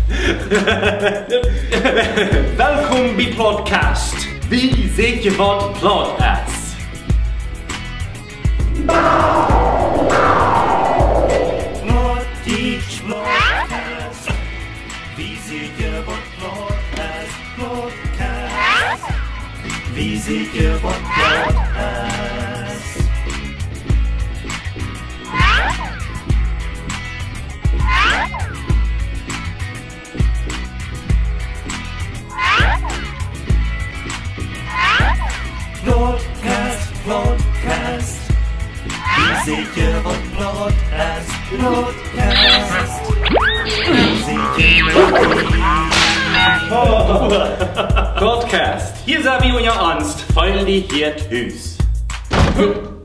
Welkom bij Plotcast. Wie seht je wat plot is? Plotteach Plotcast. Wie seht je wat plot is? Plotcast. Wie seht je wat plot is? Plotcast, Plotcast. Wie seht je wat plot is? Plotcast. Wie seht je wat Plotcast. Hier sind wir und ihr Angst. Feil die hier Hüs.